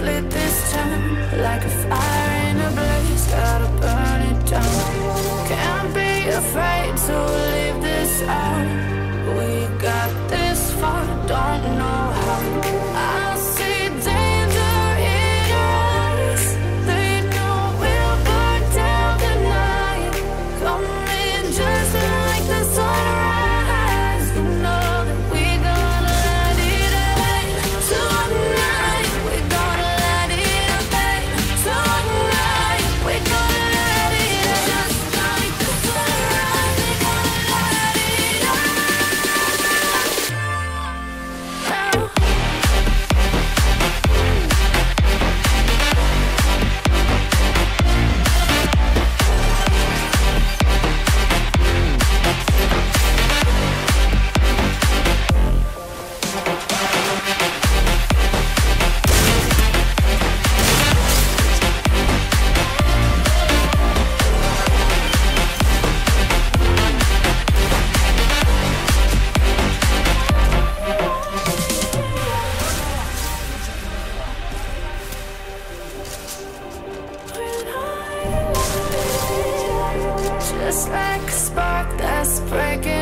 lit this town like a fire in a blaze, gotta burn it down. Can't be afraid to leave this out. We got this far, don't know how. I see danger in our eyes. They know we'll burn down the night. Coming just like the sunrise. You know that we gonna let it out. Tonight we gonna let it out. Tonight we gonna let it out. Just like the sunrise, we gonna let it out. Just like a spark that's breaking